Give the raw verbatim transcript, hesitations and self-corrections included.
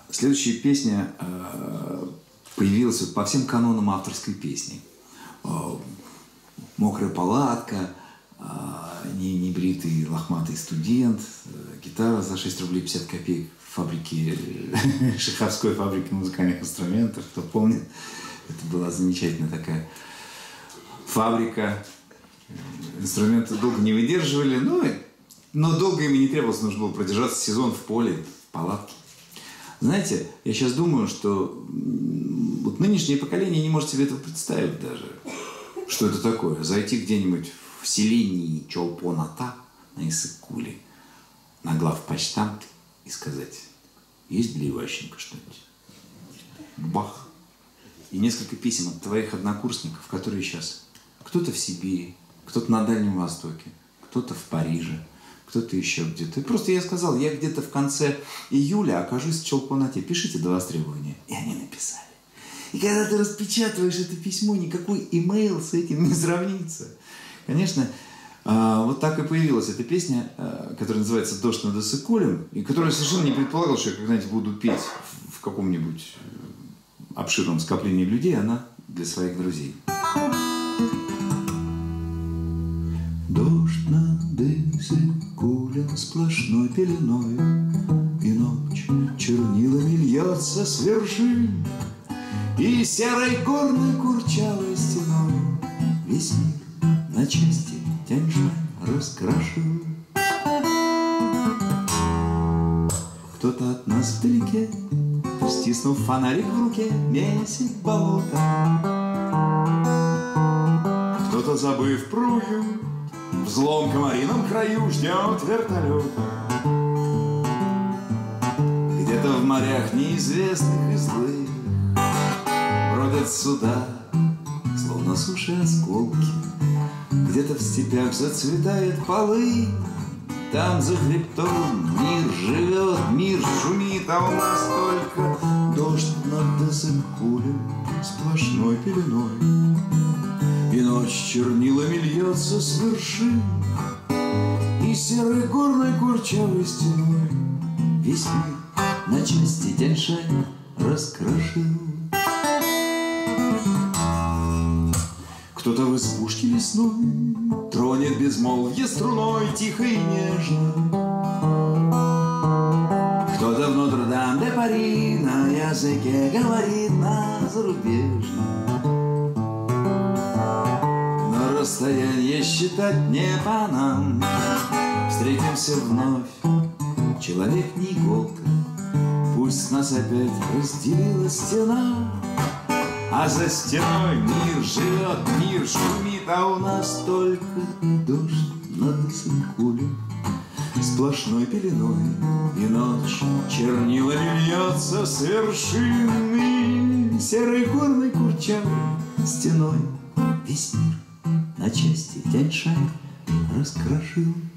Следующая песня появилась по всем канонам авторской песни. «Мокрая палатка», «Небритый лохматый студент», «Гитара за шесть рублей пятьдесят копеек» фабрики, Шаховской фабрики музыкальных инструментов, кто помнит. Это была замечательная такая фабрика. Инструменты долго не выдерживали, но, но долго им и не требовалось, нужно было продержаться сезон в поле, в палатке. Знаете, я сейчас думаю, что вот нынешнее поколение не может себе этого представить даже. Что это такое? Зайти где-нибудь в селении Чолпон-Ата на Иссык-Куле, на главпочтамт и сказать: есть для Иващенко что-нибудь? Бах! И несколько писем от твоих однокурсников, которые сейчас кто-то в Сибири, кто-то на Дальнем Востоке, кто-то в Париже, кто-то еще где-то. И просто я сказал, я где-то в конце июля окажусь в Чолпон-Ате. Пишите до востребования. И они написали. И когда ты распечатываешь это письмо, никакой имейл с этим не сравнится. Конечно, вот так и появилась эта песня, которая называется «Дождь над Иссык-Кулем», и которую я совершенно не предполагал, что я когда-нибудь буду петь в каком-нибудь обширном скоплении людей, она для своих друзей. Дождь над Иссык-Кулем сплошной пеленою, и ночь чернилами льется с вершин, и серой горной курчавой стеной весь мир на части Тянь-Шань раскрашен. Кто-то от нас вдалеке, стиснув фонарик в руке, месит болото. Кто-то, забыв прую, в злом комарином краю ждет вертолета. Где-то в морях неизвестных и злых бродят суда, словно суши осколки. Где-то в степях зацветает полынь, там за хребтом мир живет, мир шумит, а у нас только дождь над Иссык-Кулем сплошной пеленой, и ночь чернилами льется с вершин, и серой горной курчавой стеной весь мир на части Тянь-Шань раскрашен. Кто-то в избушке лесной тронет безмолвье струной тихо и нежно. Кто-то в Нотр-Дам-де-Пари на языке говорит на зарубежном. Но расстояние считать не по нам. Встретимся вновь, человек не иголка. Пусть нас опять разделила стена, а за стеной мир живет, мир шумит, а у нас только дождь над Иссык-Кулем сплошной пеленой, и ночь чернилами льется с вершины, серой горной курчавой стеной весь мир на части Тянь-Шань раскрашил.